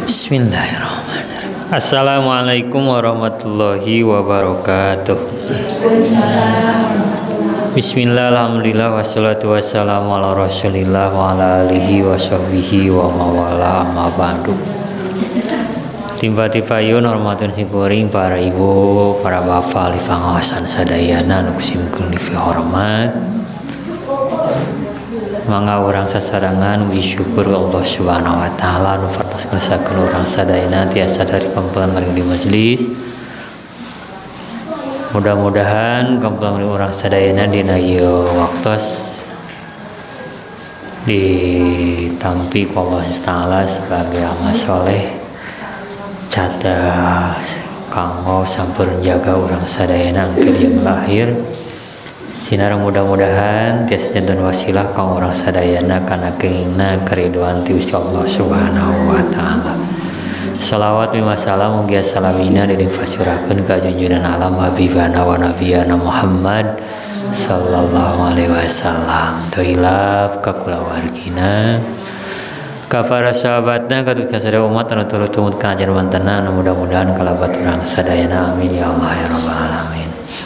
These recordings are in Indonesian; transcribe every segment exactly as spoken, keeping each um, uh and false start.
Bismillahirrahmanirrahim. Assalamualaikum warahmatullahi wabarakatuh. Bismillah, alhamdulillah, wassalatu wassalamu ala rasulillah wa ala alihi wa sahbihi wa mawala amma ba'du. Timba-timba yun hormatun sikuring para ibu, para bapak, ahli pengawasan sadayana nu kusimkeun di hormat. Mangga urang sasarangan bersyukur Allah Subhanahu wa taala nu fartos ngesakeun urang sadayana tiasa dari kumpulan di majelis. Mudah-mudahan kumpulan urang sadayana dina ieu waktos ditampi ku Allah taala sebagai amal soleh cadah kanggo sampeureun jaga urang sadayana angke dieu lahir. Sinar mudah-mudahan tiasa janten wasilah kang urang sadayana kana kengingna keriduan ti Gusti Allah Subhanahu wa taala. Shalawat wa salam mugia salamina dilipasurakeun ka junjungan alam habibana wa nabiyana Muhammad sallallahu alaihi wasallam. Toilaf ka kulawargina ka para sahabatna ka sadaya umat anu turut tumut ka ajar mantena mudah-mudahan kalabat urang sadayana amin ya Allah ya rabbal alamin.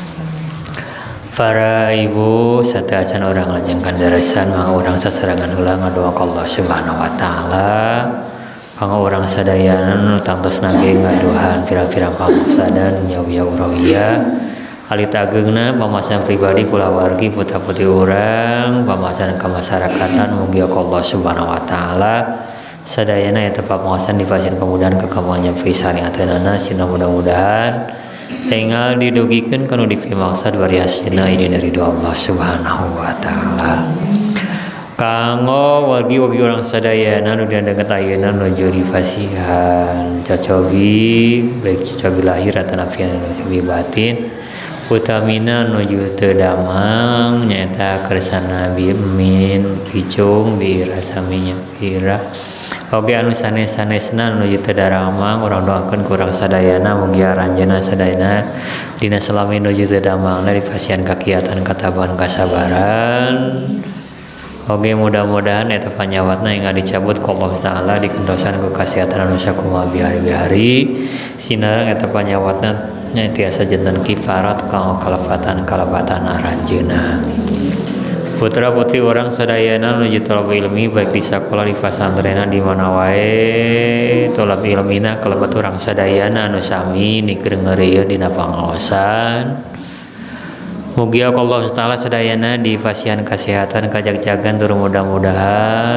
Para ibu serta acan orang lajengkan darasan mangga urang sasarangan heula ngadoa ka Allah Subhanahu wa taala kanggo urang sadayana nu tangtos nage ngaduhan pirang-pirang pamaksadan nyawiya urawiya alit ageungna pamasan pribadi kulawargi putra-putri urang pamasan kamasyarakatan mugi ka Allah Subhanahu wa taala sadayana eta pamuasan dipasieun kemudahan kekamuannya fi syariateunana sina mudah-mudahan tinggal didugikeun kanu dipimaksad variasina ini dari doa Allah Subhanahu wa taala. Kanggo wargi-wargi urang sadayana nu deukeut ayeuna nuju difasihan cocobi baik cocobi lahir atawa napi cocobi batin utamina nuju teu damang nyaeta kersana bimin picung birasaminya pira oge anu sanes-sanesna nuju teu daramang urang doakeun ku urang sadayana mugi aranjeunna sadayana dina salami nuju teu damangna dipasihan kakiatan katabahan kasabaran oge mudah-mudahan eta panyawatna ingga dicabut ku Allah taala dikentosan ku kasehatan anu sakumaha bihari-bihari sinareng eta panyawatna nya tiasa janten kifarat kanggo kalebatan-kalebatan aranjeunna. Putra-putri orang sadayana nuju tolab ilmi baik di sakola di pasantrenna di mana wae tolab ilmina kalebat urang sadayana anu sami nikeun ngeureuyeuh dina pangaosan. Mugi Allah taala sadayana dipasihan kasehatan kajag-jagan tur mudah-mudahan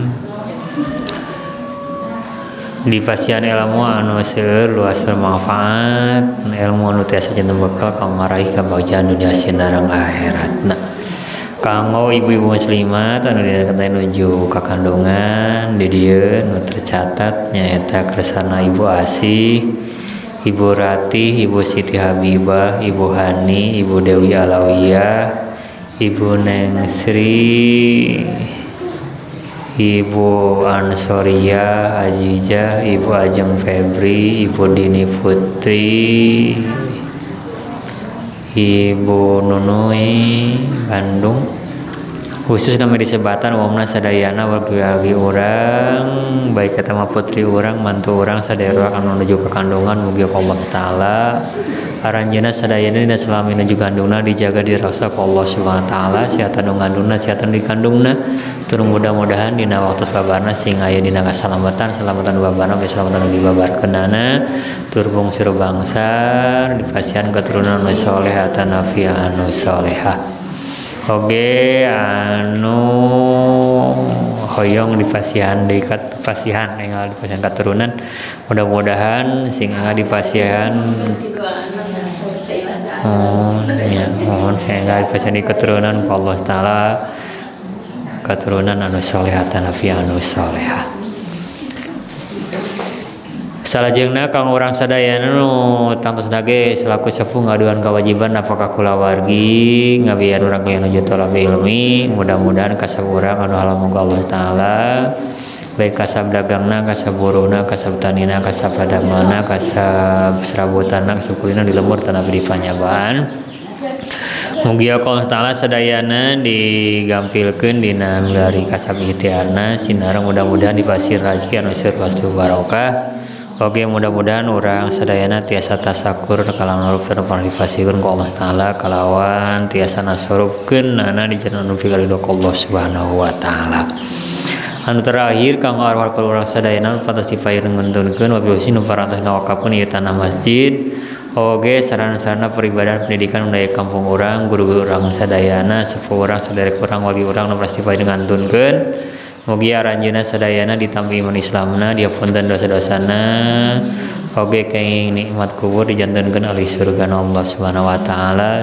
dipasihan ilmu anu seueur luas bermanfaat ilmu anu tiasa janten bekal kanggo maraih kabagjahan dunia sinareng akhiratna. Kanggo ibu-ibu muslimat anu dina nuju ka kandungan di dieu nu tercatat nyaeta kersana Ibu Asih, Ibu Ratih, Ibu Siti Habibah, Ibu Hani, Ibu Dewi Alawiyah, Ibu Neng Sri, Ibu Ansoria Azizah, Ibu Ajeng Febri, Ibu Dini Putri, Ibu Nunui Bandung, khusus nama disebatan umumna sadayana wargi-wargi urang baik eta mah putri urang mantu urang sadaya anu nuju ka kandungan mugi Allah taala aranjeunna sadayana dina salami nuju kandungna dijaga dirasa ku Allah Subhanahu wa taala sihatan nu ngandungna sihatan di kandungna tur mudah-mudahan dina waktu babarna sing aya dina kasalamatan salamatan babarna ge salamatan dibabarkeunana tur bungsur bangsa dipasihan keturunan anu saleh atan nafiah anu salehah. Oge anu hoyong dipasihan di pasihan enggal dipasihan keturunan mudah-mudahan sing dipasihan oh ya mohon enggal dipasihan di keturunan Allah taala keturunan anu salehatan nafiah anu salehah. Salajengna kang urang sadayana nu tangtos dage selaku sepuh ngaduan kewajiban apakah kulawargi ngabiar urang yang nuju tolab ilmi mudah-mudahan kasab urang anu halamu Allah taala baik kasab dagangna kasab buruna kasab tanina kasab padamana kasab serabutanna kasab kulina di lemur tanah di panyabaan Mugi Allah Ta'ala sadayana digampilkeun dina milari kasab ikhtiarna sinareng mudah-mudahan dipasir rezeki anu seueur pasti barokah. Oke, mudah-mudahan orang sadayana tiasa tasakur kalawan rup pernah dipasihkeun ku Allah Ta'ala kalawan tiasa nasorupkeun nana di jalan anu piridho Allah Subhanahu wa Ta'ala. Anu terakhir kanggo arwah urang sadayana patos dipaeun nguntunkeun wabil usin nu parantos ngawakafkeun ieu tanah masjid. Oge sarana-sarana peribadahan pendidikan daya kampung orang, guru-guru orang sadayana, sepuh orang, saudara orang, wali orang, nu pasti bae ngantunkeun. Mugi aranjeunna sadayana ditampi iman Islamna, diapunten dosa-dosana. Oge kenging nikmat kubur dijantenkeun ahli surga Allah Subhanahu wa Ta'ala.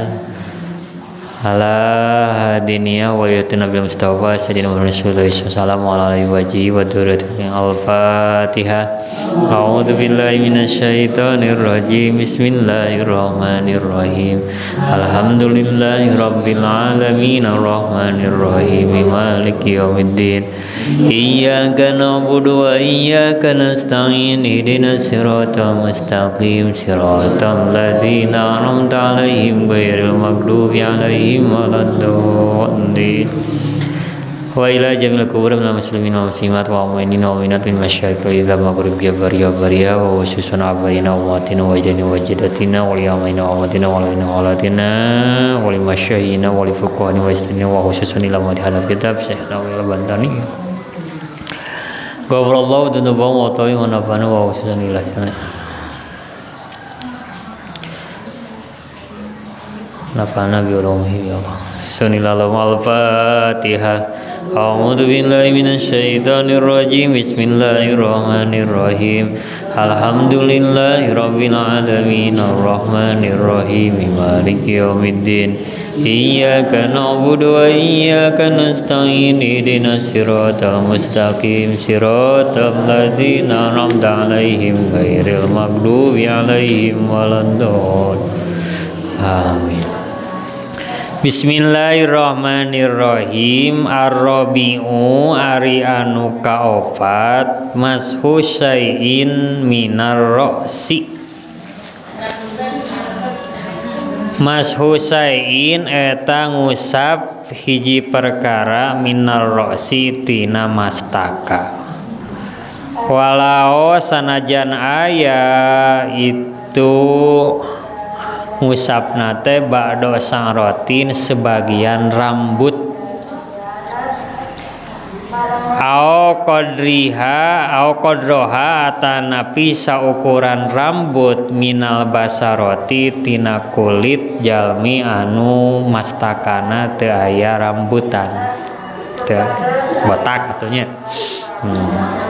Ala hadiniya wa yatuna bil mustafa sayyidina Muhammad sallallahu alaihi waji wa durriyatihi al-Fatihah. A'udzu billahi minasyaitonir rajim. Bismillahirrahmanirrahim. Alhamdulillahi rabbil alamin arrahmanir rahim maliki yaumiddin. Iyyaka na'budu wa iyyaka nasta'in ihdinas siratal mustaqim siratal ladzina an'amta 'alaihim ghairil maghdubi 'alaihim waladdallin. Wa ila jamil kubur minal muslimin wal muslimat wal mu'minin wal mu'minat min masyayikh idza maghrib ya bariya bariya wa khususan abaina wa matina wa jani wa jadatina wa yamaina wa matina wa lana wa latina wa limasyayina wa lifuqahina wa istina wa khususan ila madhana kitab syekhna wa bantani. Ghafarallahu dzunubahum wa tawi wa nafa'ana wa khususan ila nafa'ana bi ulumihi ya Allah. Sunnilallahu al-Fatihah. A'udzu billahi minasyaitonir rajim. Bismillahirrahmanirrahim. Alhamdulillahirabbil alamin arrahmanir rahim maliki yaumiddin. Iyyaka na'budu wa iyyaka nasta'in ihdinas siratal mustaqim siratal ladzina an'amta 'alaihim ghairil maghdubi 'alaihim waladdallin. Amin. Bismillahirrahmanirrahim. Ar-rabi'u ari anu kaopat mashu syai'in minar ra'si. Mashu syai'in eta ngusap hiji perkara minar ra'si tina mastaka. Walau sanajan aya itu ngusapna teh ba'do sangrotin sebagian rambut au qadriha au qadroha atanapi saukuran rambut minal basaroti tina kulit jalmi anu mastakana teu aya rambutan teu botak atunya. hmm.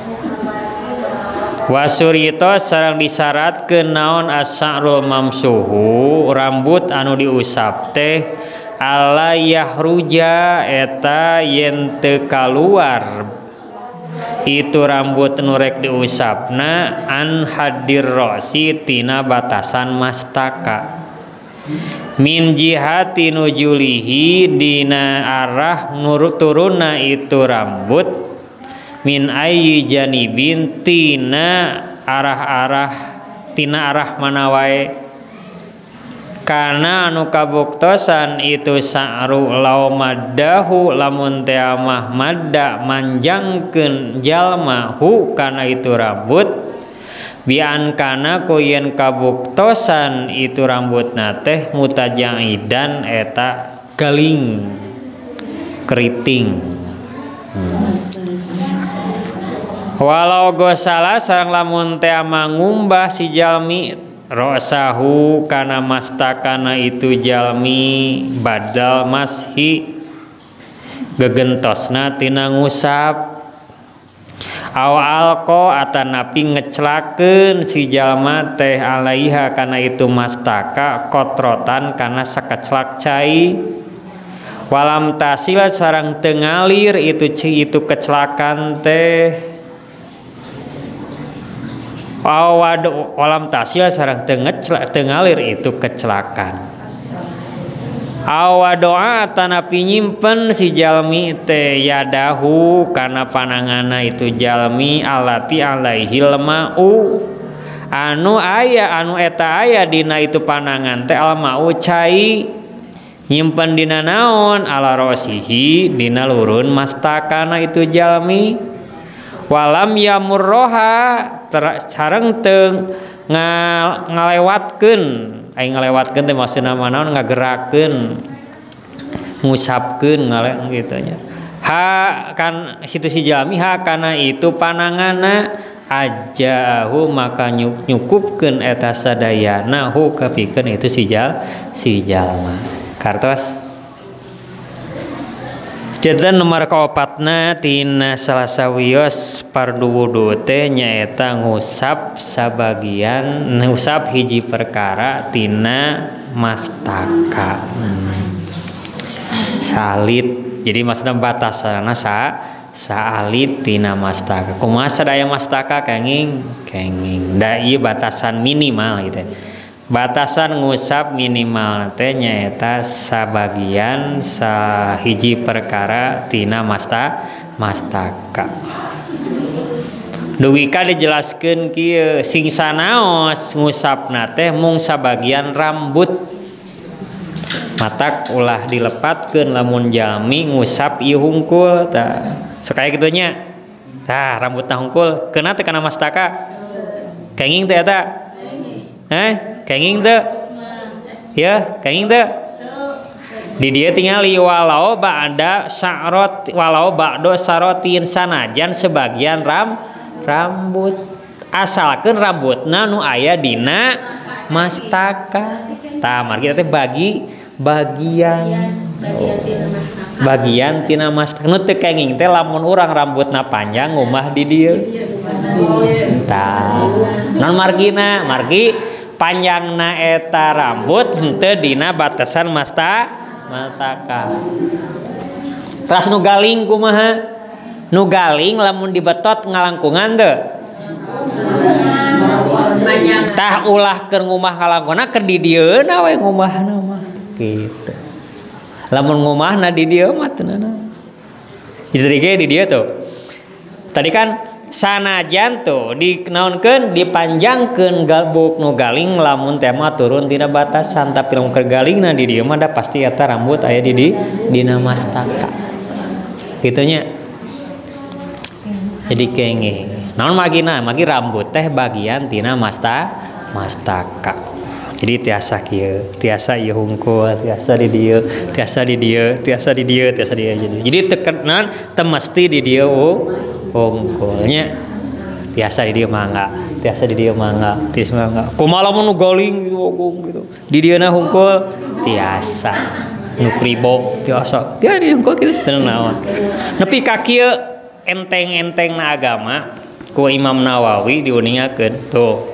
Wasurito sareng disyaratkeun naon as-sa'rul mamsuhu rambut anu diusap teh ala yahruja eta yen teu kaluar itu rambut nu rek diusapna an hadir rosi tina batasan mastaka min jihati nujulihi dina arah nurut turuna itu rambut min ayyi janibin tina arah-arah tina arah mana wae kana anu kabuktosan itu sa'ru law maddahu lamun teh amah madda manjangkeun jalma hu kana itu rambut bian kana ku yen kabuktosan itu rambutna teh mutajaidan eta galing keriting. hmm. Walau gosala sareng lamun teh mangumbah si jalmi rosahu kana mastakana itu jalmi badal mashi gegentosna tina ngusap aw alqo atanapi ngeclakeun si jalma teh alaiha kana itu mastaka kotrotan kana sakeclak cai walam tasil sareng teu ngalir itu ci itu kecelakan teh awad walam tasil sareng teu ngalir itu kecelakaan awadoa tanapi nyimpen si jalmi teh yadahu kana panangana itu jalmi alati alaihil ma'u anu aya anu eta aya dina itu panangan teh al ma'u cai nyimpen dina naon ala rosihi dina lurun mastakana itu jalmi walam yamurroha sareng teu ngalewatkeun aing ngalewatkeun teh maksudna naon ngagerakeun ngusapkeun ngale kitu nya ha kan situ si jalmi ha kana itu pananganna ajahu maka nyukupkeun eta sadayana hu kapikeun itu si jal si jalma kartos Jantan nomor kaopatna tina salasa wios pardu wudu teh nyaeta ngusap sabagian ngusap hiji perkara tina mastaka hmm. salit jadi maksudna batasana sa saalit tina mastaka kumaha sadaya mastaka kenging kenging da ieu batasan minimal gitu batasan ngusap minimal teh nyaeta sabagian sahiji perkara tina masta mastaka duwika dijelaskeun kieu sing sanaos ngusapna teh mung sabagian rambut matak ulah dilepatkeun lamun jalmi ngusap ieu hungkul tah sakaya kitu nya tah rambutna hungkul keuna teh kana mastaka kenging teh eta eh kenging teu ya kenging teu di dia tingali walau ba'da sya'rot walau ba'do sarotin sanajan sebagian ram rambut asalkeun rambutna nu aya dina mastaka tah margi teh bagi bagian bagian tina mastaka nu teu kenging teh lamun urang rambutna panjang ngumah di dieu tah non margina margi panjangna eta rambut henteu dina batasan masta mastaka. Terus nu galing kumaha? Nu galing lamun dibetot ngalangkungan teu? Tah ulah keur ngumah ngalangkungan keur di dieuna we ngumahna mah. Kitu. Lamun ngumahna di dieu mah teu naon. Istri ge di dieu tuh. Tadi kan sanajan tuh dinaonkeun dipanjangkeun galbuk nu galing lamun teh mah turun tina batasan tapi lamun keur galingna di dieu mah da pasti eta rambut aya di di dina mastaka kitu nya jadi kenging naon magina magi rambut teh bagian tina masta mastaka jadi tiasa kieu tiasa ieu hungkul tiasa di dieu tiasa di dieu tiasa di dieu tiasa di dieu jadi jadi tekenan teu mesti di dieu hungkulnya biasa di dia mangga biasa di dia mangga tiasa mangga kumaha lamun nu galing gitu gitu di dieuna hungkul tiasa nu pribo tiasa ya di hungkul kitu teu naon nepi ka kieu enteng-entengna agama ku Imam Nawawi diuningakeun tuh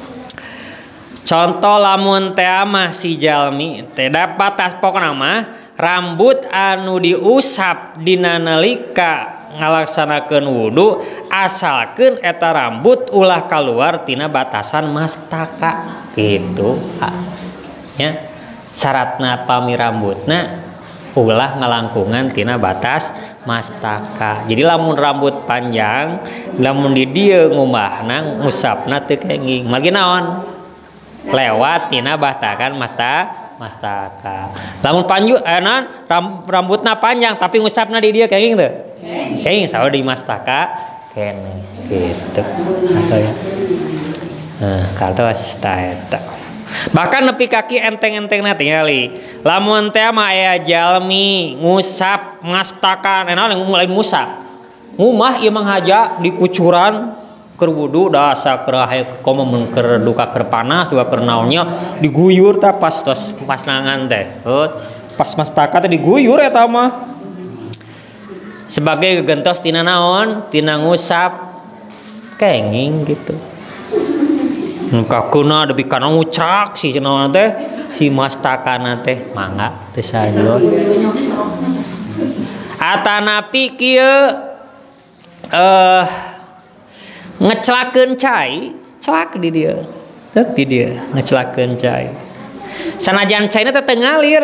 contoh lamun teh mah si jalmi teh dapat tas pokona mah rambut anu diusap dina nalika ngalaksanakeun wudu asalkeun eta rambut ulah kaluar tina batasan mastaka gitu ya syaratna pami rambutna ulah ngalangkungan tina batas mastaka jadi lamun rambut panjang lamun di dieu ngumahna ngusapna teu kenging margi naon lewat tina batakan masta mastaka lamun panju eh, non, rambutna panjang tapi ngusapna di dieu kenging teu kenging saur di mastaka kene gitu atau ya nah kaltos ta eta bahkan nepi kaki enteng-entengna tingali lamun teh mah aya jalmi ngusap mastaka naon mulai ngusap ngumah ieu mah haja dikucuran keur wudu da asa keur haye komo mun keur duka keur panas duka keur naonnya diguyur tah pas tos pas nangan teh pas mastaka teh diguyur eta mah sebagai gegentos tina naon tina ngusap kenging gitu kakuna debi kana ngucrak si naon teh si mastakana teh mangga teh sajo atanapi kieu eh ngecelakeun cai celak di dieu teh di dieu ngecelakeun cai sanajan caina teh teu ngalir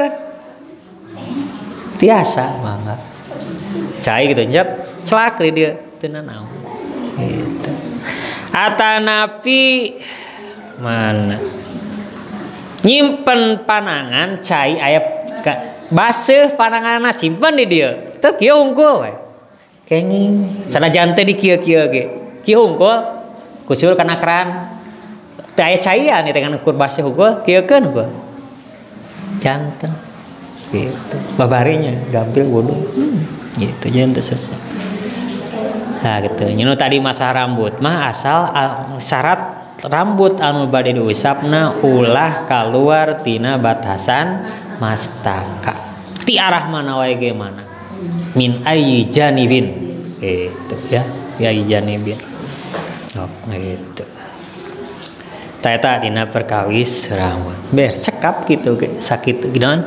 tiasa mangga cai gitu njep celak di dia teu naon gitu atanapi mana nyimpen panangan cai aya baseuh pananganna simpen di dieu teu kieu hungkul we kenging sanajan teh di kieu-kieu ge kieu hungkul kusur kana keran teu aya caian teh kan ukur baseuh hungkul kieukeun hungkul janten gitu babarinya gampil wudu hmm, gitu janten sesat. Nah gitu nyinu tadi masalah rambut mah asal uh, syarat rambut anu bade diusapna ulah keluar tina batasan mastaka ti arah mana wae ge mana min ayyi janibin gitu ya ya ayyi janibin oh gitu ta eta dina perkawis rambut ber cekap gitu ge sakit geunan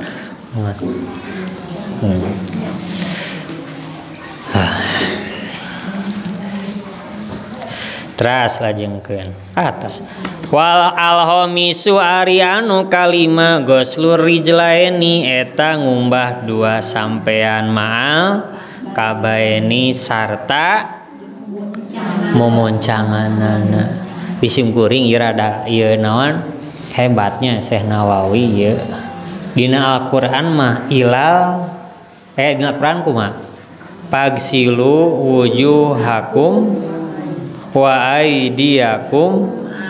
hmm. ah. Teras lajengkeun atas wal alhomisu ari anu kalima goslur rijlaini eta ngumbah dua sampean maal kabaeni sarta mumuncanganana bisim kuring ieu rada ieu naon hebatnya Syekh Nawawi ieu dina Al-Qur'an mah ilal eh dina Al-Qur'an kumaha pagsilu wujuhakum wa aidiyakum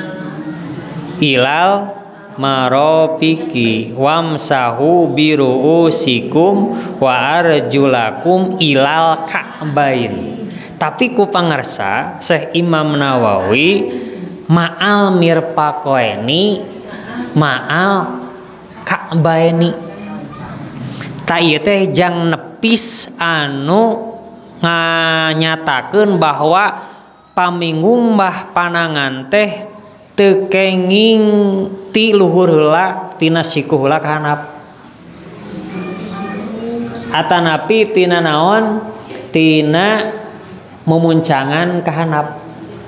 ilal marofiki wamsahu biruusikum wa arjulakum ilal ka'bain. Tapi ku pangarsa Syekh Imam Nawawi ma'al mirfaqaini ma'al ka'baini ta ieu teh jang nepis anu nganyatakeun bahwa pamingumbah panangan teh teu kenging ti luhur heula tina siku heula ka handap atanapi tina naon tina memuncangan ka handap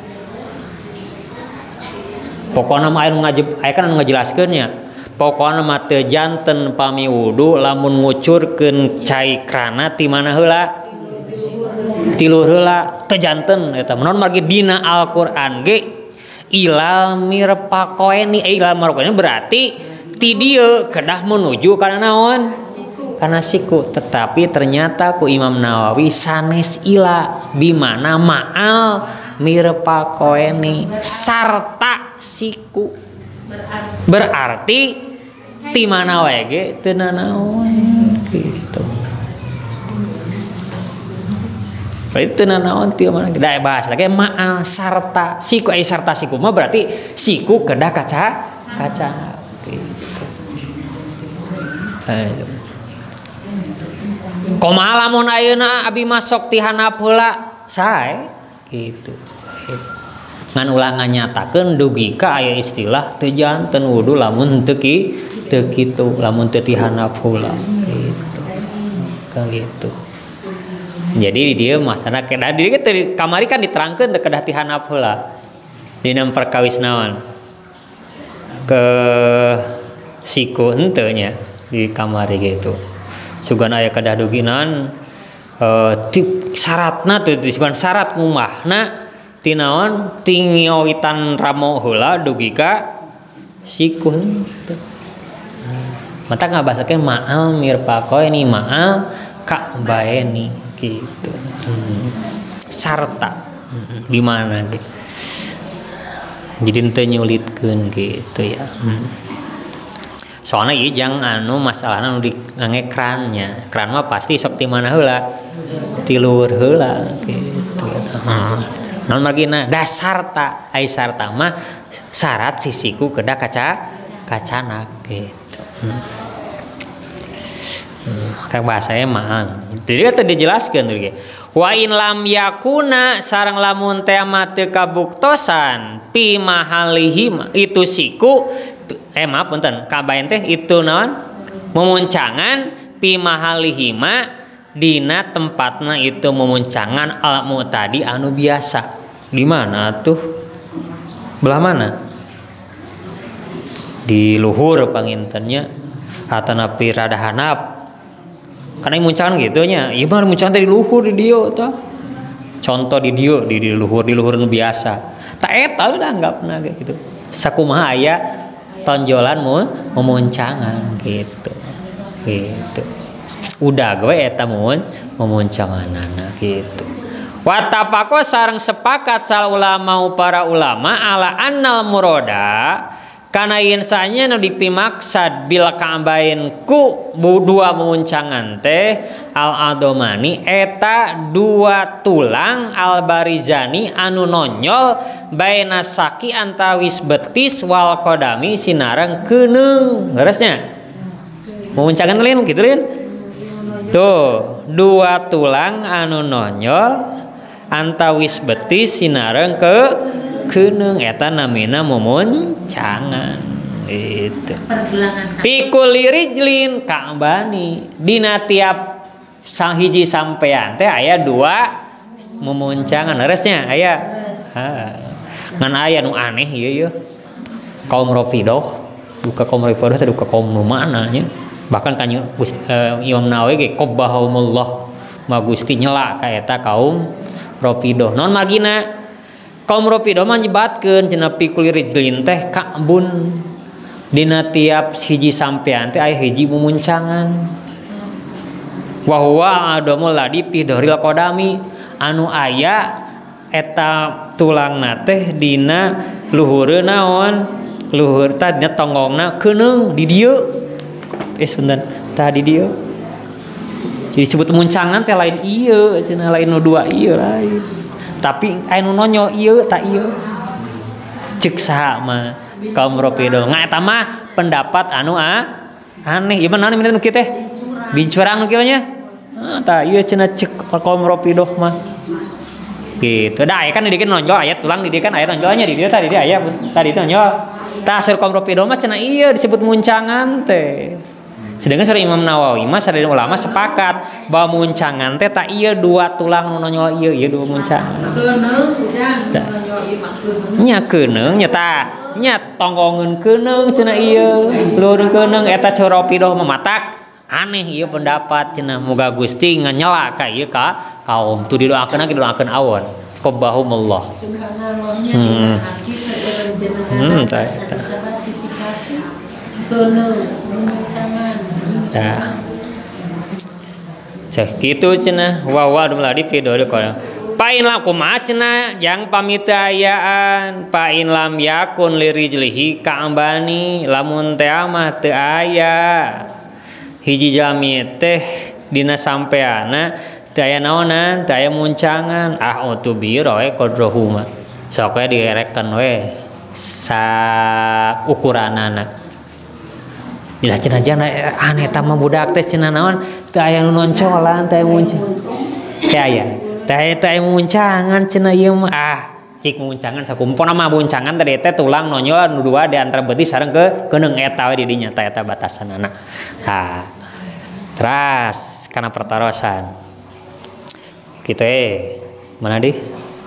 pokona mah anu ngajib aya kan anu ngajelaskeun nya pokona mah teu janten pamiwudu lamun ngucurkeun cai krana ti mana heula tiluhur heula teu janten eta naon margi dina Al-Qur'an ge ilal mirfaqaini ilal mirfaqaini berarti ti dieu kedah menuju kana naon kana siku tetapi ternyata ku Imam Nawawi sanes ila bimana ma'al mirfaqaini sarta siku berarti ti mana wae ge teu naon gitu. Itu nanaon ti mana da bahas lagi ma'al sarta siku ai sarta siku mah berarti siku kedah kaca kaca gitu. Kumaha lamun ayeuna abi masuk ti handap heula sae gitu. Ngan ulang nganyatakeun dugi ka aya istilah teu janten wudu lamun teu ki teu kitu lamun teu ti handap heula gitu. Kagitu. Jadi dia masalah kedah diri kita kamari kan diterangkan teu kedah ti handap heula dina perkawis naon ke siku henteu nya di kamari gitu sugan aya kedah duginan uh, syaratna teu disebut syarat ngumahna ti naon ti ngioitan ramo heula dugi ka siku henteu mata ngabasakeun ma'al mirfaqaini ma'al ka'baini gitu hmm. sarta hmm. di mana gitu jadi ente nyulitkeun gitu ya hmm. soalnya ieu jang anu masalahna nu di ngekrannya kran mah pasti sok ti mana heula ti luhur heula gitu hmm. naon margina dasarta ai sarta mah syarat sisiku kedah kaca kacana gitu hmm. Kang bahasanya mah jadi kata dijelaskan tadi wa in lam yakuna sareng lamun teh mah teu kabuktosan pi mahalihi itu siku eh maaf punten kabaen teh itu naon memuncangan pi mahalihi ma dina tempatna itu memuncangan al mu'tadi anu biasa di mana tuh belah mana di luhur pangintennya atanapi rada handap karena muncangan gitu nya ieu mah muncangan teh di luhur di dieu tah contoh di dieu di, di luhur di luhur biasa tak eta udah anggapna gitu sakumaha aya tonjolan mu memuncangan gitu gitu udah gue eta mun memuncanganana gitu. Wattafaqo sareng sepakat sal ulama para ulama ala annal muroda kana yen sanya nu dipimaksad bil ka'bain ku dua memuncangan teh al adomani eta dua tulang al barizani anu nonyol baina saki antawis betis wal kodami sinareng keuneng leresnya memuncangan lin gitu lin tuh dua tulang anu nonyol antawis betis sinareng ke keuneng eta namina memuncangan itu pikul rijlin ka'bani dina tiap sang hiji sampean teh aya dua memuncangan leresnya aya ngan aya nu aneh ieu yeuh kaum Rafidah duka kaum Rafidah teh duka kaum nu mana nya bahkan kan uh, Imam Nawawi ge qabbahumullah ma Gusti nyela ka eta kaum Rafidah non margina kaum Rafidah mah nyebatkeun cenah pikul rijlin teh ka'bun dina tiap hiji sampean teh aya hiji memuncangan wa huwa adamul ladi fi dhahril qadami anu aya eta tulangna teh dina luhureun naon luhur tah dina tonggongna keuneng di dieu eh sebentar tah di dieu jadi disebut muncangan teh lain ieu cenah lain nu dua ieu lain tapi anu nonyo ieu tak ieu ceuk saha mah kaum Rafidah ngaeta mah pendapat anu ah aneh ieu mah naon nu kieu teh bincurang nu kieu nya ah tah ieu cenah ceuk kaum Rafidah mah gitu da aya kan di dieu nonjol aya tulang di dieu kan aya nonjolnya di dieu tadi dia aya tadi itu nonjol tah asal kaum Rafidah mah cenah ieu disebut muncangan teh. Sedangkan sareng Imam Nawawi mah sareng ulama sepakat bahwa muncangan teh tak ieu dua tulang nu nonyol ieu ieu dua muncangan. Keuneng ujang nonyol ieu mah keuneng. Nya keuneng nya tah nya tonggongeun keuneng cenah ieu. Luhur keuneng eta Rafidah mah matak aneh ieu pendapat cenah muga Gusti nganyela ka ieu ka kaum tu didoakeun lagi didoakeun awon. Qabbahumullah. Subhanallahnya hmm. Hati saeureun jenengan. Hmm tah tah. Keuneng muncangan. Nah, cek gitu cenah wawa dumladi video kalau pain lam kumaha cenah yang pamitayaan pain lam yakun lirijlihi ka'bani lamun teh mah teu aya hiji jami teh dina sampeana teu aya naonan teu aya muncangan ah utubiro we qadrohu mah sok we direkan we sa ukuranana. Bila cenah jana aneh eta mah budak teh cenah naon teu aya nu noncolan teh muncang. Teh aya. Teh teh muncangan cenah ieu mah ah cik muncangan sakumpulna mah muncangan tadi teh tulang nonyol nu dua di antara betis sareng ke keuneng eta we di dinya teh eta batasanana. Ha. Teras kana pertarosan. Kitu eh mana di?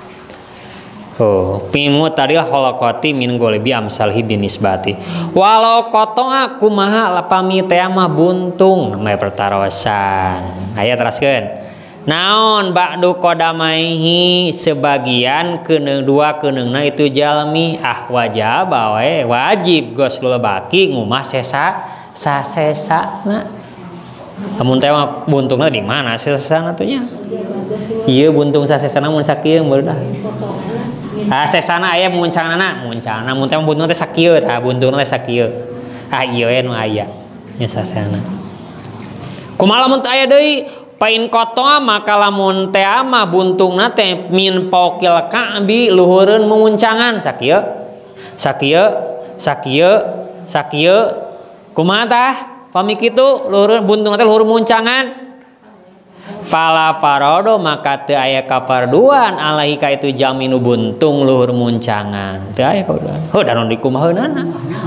Oh, pimu tadilah holokoti min golebi amsalhi binisbati. Walau kotong aku maha lapami teh mah buntung namanya pertarosan. Aya teraskeun. Naon ba'du qadamaihi sebagian keuneng dua keunengna itu jalmi ah wajib we wajib goslul baki ngumah sesa sasesana. Lamun teh mah buntungna di mana sesana teh nya? Ieu buntung sasesana mun sakieu meureun ah sesana aya muncanganna muncanganna mun teh buntung teh sakieu tah buntungna teh sakieu ah ieu we nu aya nya sasana kumaha lamun teu aya deui pain kotoa maka lamun teh mah buntungna teh min pokil ka'bi luhureun muncangan sakieu sakieu sakieu sakieu kumaha tah pami kitu luhureun buntungna teh luhur muncangan fala farodo maka teu aya kafarduan alaihi ka itu jaminu buntung luhur muncangan teu aya kafarduan heuh da non dikumaheunana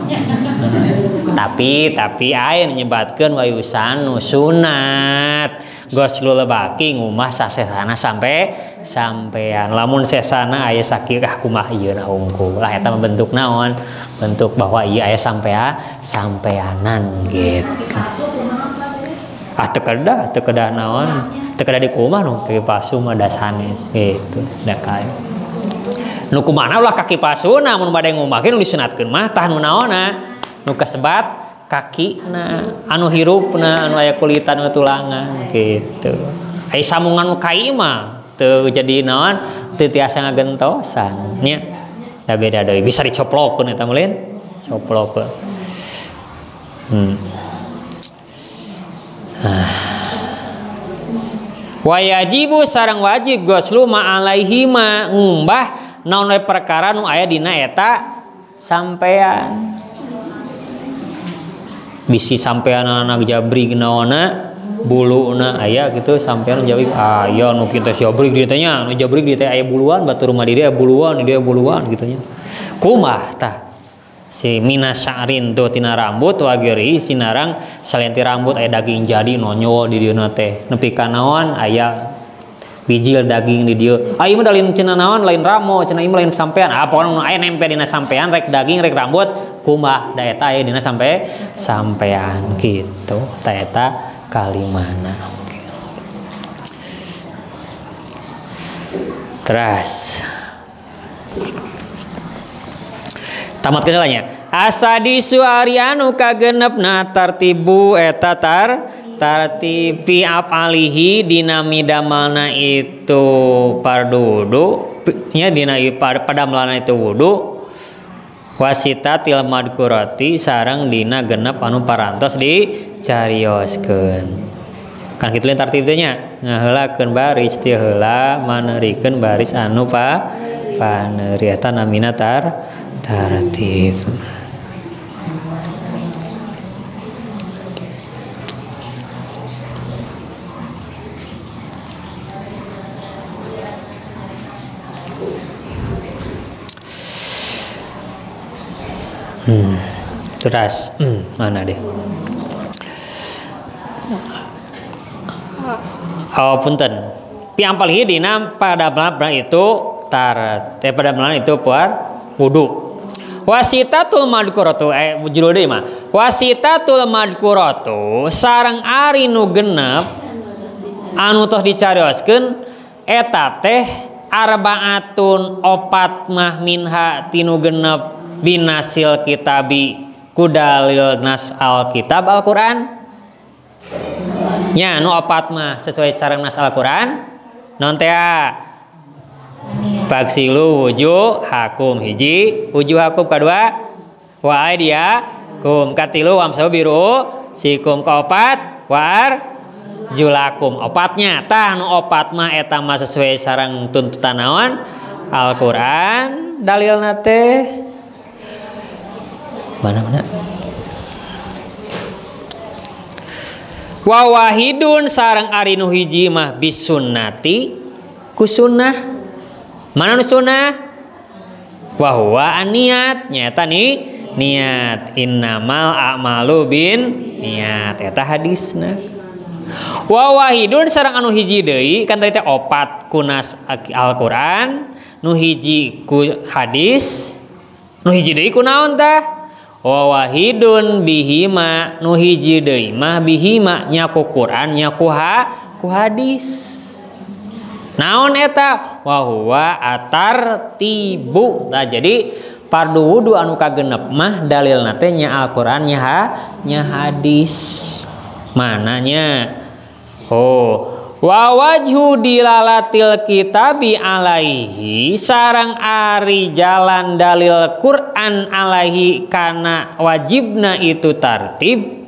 tapi tapi aya nyebatkeun wayusanu sunat goslul baki ngumah sasesana sampai sampean lamun sesana aya sakieu ah kumaha ieu na hungkul lah eta bentuk naon bentuk bahwa ieu aya sampea sampeanan gitu ah teu kedah teu kedah naon teu kedah di kumaha nu kaki pasu mah da sanes gitu da kae nu kumaha ulah kaki pasuna mun bade ngumahkeun nu disunatkeun mah tah nu naonna nu kasebat kaki na anu hirupna anu aya kulitan anu tulangan gitu. Ai samungan kai mah teu jadi naon teu tiasa ngagentosan nya. Da beda deui bisa dicoplokeun eta mah lain coplokeun. Hmm. Ah. Wa yajibu sareng wajib goslu ma alaihi ma ngumbah naon we perkara nu aya dina eta sampean. Bisi sampean anak jabrig naonna buluna aya gitu sampean jawab aya nu kitu jabrig dieu teh nya nu jabrig dieu teh aya buluan batur rumah di dia buluan di dia buluan gitu nya. Kumaha tah si minas sya'rin tuh tina rambut wageri sinarang selain ti rambut aya daging jadi nonyol di dieuna teh nepi ka naon aya bijil daging di dieu aya mah lain cenah naon lain ramo cenah ieu lain sampean ah pokona nu aya nempe dina sampean rek daging rek rambut kumaha da eta aya dina sampe sampean kitu ta eta kalimana. Terus tamat kendalanya asadisu arianu kagenepna tartibu eta tar tartibi afalihi dinamida mana itu pardudu nya dina pada melana itu wudu wasita til madkurati sareng dina genep anu parantos dicarioskeun kan kitu lain tartib teh nya ngaheulakeun baris ti heula maneurikeun baris anu pa paneuri eta namina tar tartib. Hmm. Terus hmm, mana deh? Oh punten. Piampal hidina pada bulan itu tar teh pada bulan itu puar wudu. Wasitatul madkuratu eh judul deui mah. Wasitatul madkuratu sareng ari nu genep anu tos dicarioskeun eta teh arbaatun opat mah minha tinu genep binasil kitabi kudalil nas al kitab al Quran nya nu opat mah sesuai cara nas al Quran non teh faksilu wujuh hakum hiji wujuh hakum kadua wa aidia kum katilu wamsahu biru sikum kaopat war julakum opatnya tah nu opat mah eta mah sesuai sareng tuntutan naon al Quran dalilna teh mana-mana wa wahidun sareng ari nu hiji mah bisunnati ku sunnah mana nu sunnah wa huwa aniat nyata nih niat innamal a'malu bin niat eta hadisna wa wahidun sareng anu hiji deui kan tadi teh opat kunas Al-Qur'an nu hiji ku hadis nu hiji deui ku naon tah wa wahidun bihima nu hiji deui mah bihima nya ku Quran nya ku ha ku hadis naon eta wa huwa atartibu tah jadi fardu wudu anu kagenep mah dalilna teh nya Al-Qur'an nya ha nya hadis mananya oh wa wajhu dilalatil kitabi alaihi sarang ari jalan dalil Quran alaihi kana wajibna itu tartib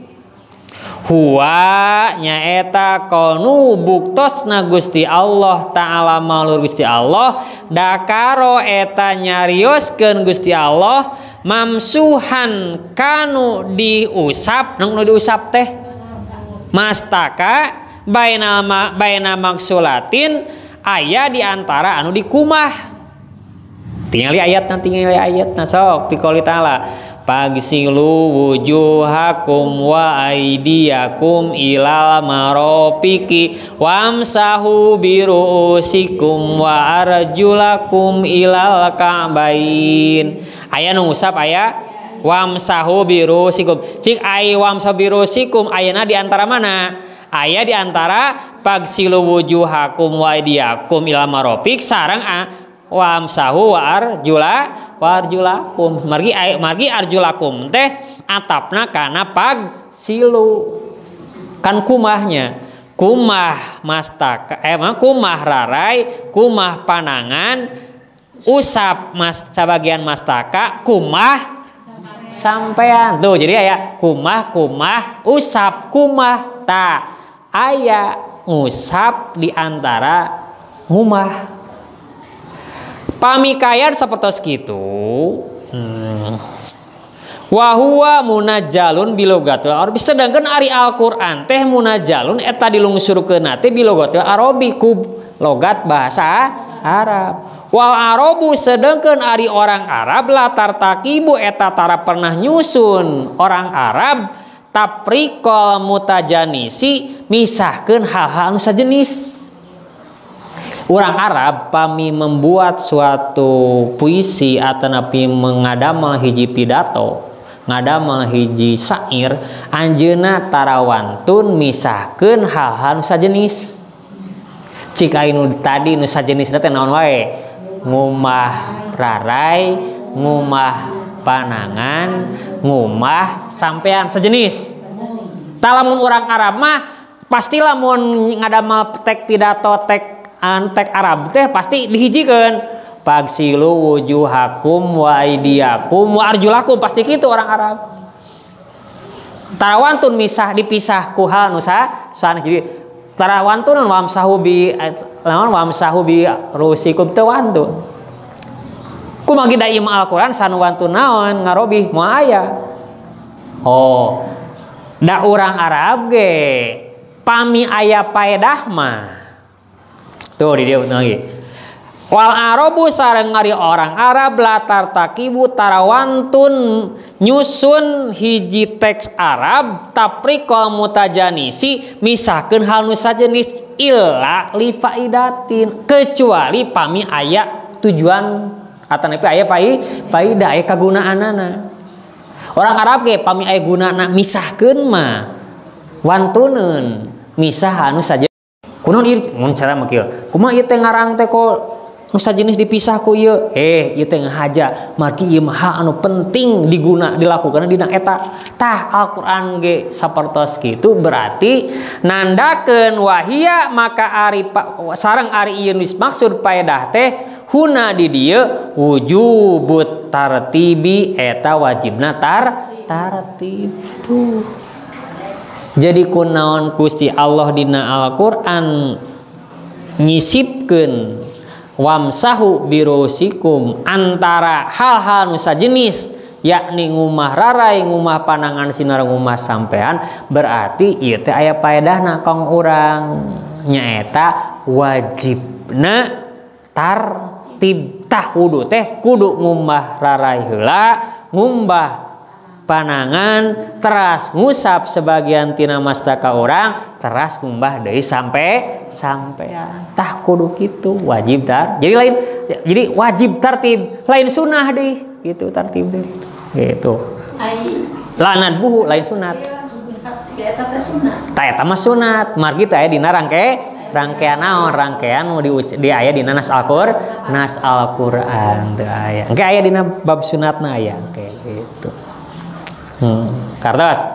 huwa nyaeta konu buktosna Gusti Allah ta'ala maulur Gusti Allah dakaro eta nyarioskeun Gusti Allah mamsuhan kanu diusap nang nu diusap teh mastaka baina baina maksulatin aya di antara anu dikumah tingali ayat nanti tingali ayat nah sok piqouli ta'ala pagsilu wujuhakum wa aydiyakum ilal marafiqi wamsahu biruusikum wa arjulakum ilal ka'bain aya nu ngusap aya wamsahu biruusikum cik ai wamsahu biruusikum ayana di antara mana aya di antara pagsilu wujuhakum wa aydiyakum ilal marafiq sareng wamsahu wa arjula wa arjulakum. Margi margi arjulakum teh atapna kana pag silu. Kan kumahnya. Kumah mastaka eh kumah rarai, kumah panangan, usap mas sebagian mastaka, kumah sampean. Tuh jadi aya kumah kumah usap kumah ta aya ngusap di antara ngumah. Pamikayan sapertos kitu. Hmm. Wa huwa munajjalun bilogatil arabi, sedangkan ari Al-Qur'an teh munajjalun eta dilungsurkeun teh bilogatil arabi ku logat bahasa Arab. Wal arabu sedangkan ari orang Arab latar takibu eta tara pernah nyusun orang Arab taprikol mutajanisi misahkeun hal-hal anu sajenis. Orang Arab pami membuat suatu puisi atau napi mengadamel hiji pidato, ngadamel hiji syair, anjeuna tarawantun misahkeun hal-hal sajenis. Cik anu tadi nu sajenis teh naon wae? Ngumah rarai, ngumah panangan, ngumah sampean sejenis. Talamun orang Arab mah pastilah mun ngadamel tek pidato tek antek Arab teh pasti dihijikeun pagsilu wujuhakum wa aydiyakum wa arjulakum, pasti kitu orang Arab. Tarawantun misah dipisah ku hal nu sanes. Jadi tarawantun wamsahu bi lawan wamsahu bi rusikum teu wantun. Kumaha ge da imam Al-Qur'an sanuwantun naon ngarobih moal aya. Oh, da urang Arab ge pami aya paedah mah. Tuh di dia lagi. Wal arabu sareng ngari orang Arab latar takibu tarawantun nyusun hiji teks Arab taprikol mutajanisi misahkeun hal nu sajenis illa li faidatin, kecuali pami aya tujuan atau nepi aya pai faedah aya kagunaanana. Orang Arab ge pami aya gunana misahkeun mah wantuneun misah anu saja. Kunaon ieu mun cara mah kieu. Kumaha ieu teh ngarang teh kok nu sajenis dipisah ku ieu? Eh, ieu teh ngahaja margi ieu mah anu penting diguna dilakukan dina eta. Tah Al-Qur'an ge sapertos kitu berarti nandakeun wahia maka ari sareng ari ieu geus maksud paedah teh huna di dieu wujubut tartibi eta wajibna tar tartib tuh. Jadi kunaon Gusti Allah dina Al-Qur'an nyisipkeun wamsahu birusikum antara hal-hal nu sajenis yakni ngumah rarai, ngumah panangan sinar ngumah sampean, berarti ieu teh aya paedahna kong urang nyaeta wajibna tartib tah kudu teh kudu ngumah rarai heula, ngumbah panangan, teras ngusap sebagian tina mastaka orang, teras ngumbah deui sampai sampean. Tah kudu kitu wajib tar. Jadi lain jadi wajib tartib, lain sunnah deui gitu tartib deui. Gitu. Lanat buhu lain sunat. Tah eta mah sunat, margi teh aya dina rangke rangkean naon rangkean nu di di aya dina nas Al-Qur'an, nas Al-Qur'an teu aya. Engke aya dina bab sunatna aya engke gitu. Hmm, kartos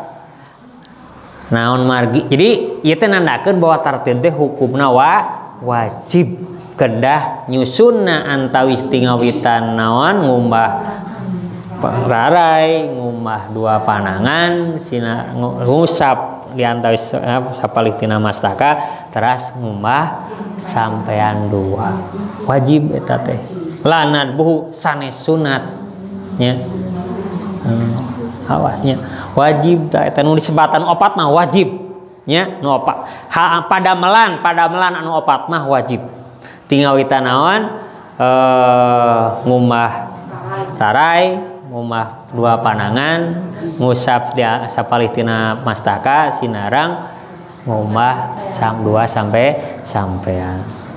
naon margi. Jadi ieu teh nandakeun bahwa tartib teh hukumna wa wajib kedah nyusunna antawis tingawitan naon ngumbah rarai, ngumbah dua panangan, sina ngusap di antawis sapalih tina mastaka, teras ngumbah sampean dua. Wajib eta teh. Lanat buhu sanes sunat nya. Hmm. Awasnya wajib eta nu disebatan opat mah wajib nya nu opat ha padamelan padamelan anu opat mah wajib tingawita naon eh ngumah rarai ngumah dua panangan ngusap dia sapalih tina mastaka sinarang ngumah sam dua sampai sampean